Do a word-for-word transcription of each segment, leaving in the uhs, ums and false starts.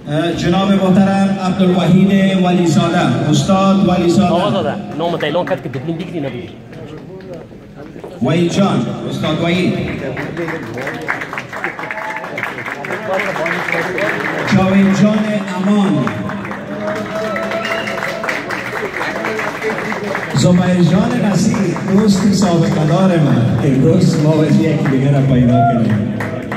جناب محترم عبدالوحید ولی زاده، استاد ولی زاده. آقا زاده نام تایلان کرد که دیپلم دیگری نبودی. وحید جان، استاد وحید. جاوید جان امان. زبیر جان نصیب، دوست سابقه دار من. امروز ما باید یکی دیگر را پیدا کنیم.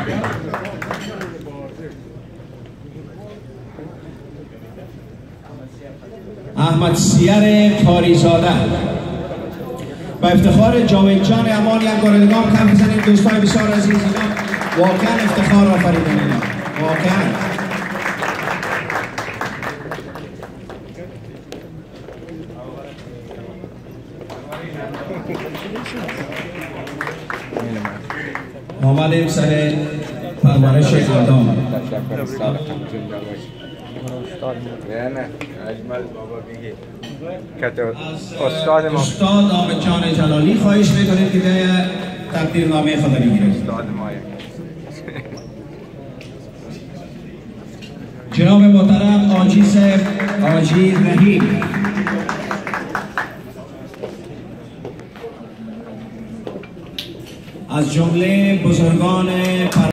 احمد زهیر کاریزاده. با افتخار جاوید جان امان یک گردگام کم بزنید دوستای بسیار عزیز. اینا واقعا افتخار آفریدن اینا واقعا. آمدیم سر پرورش آدم. استاد ما استاد آمد جان جلالی خواهش میکنید که تقدیرنامه خود بگیرید. استاد ما جناب محترم آجیز آجی رحیم، از جمله بزرگان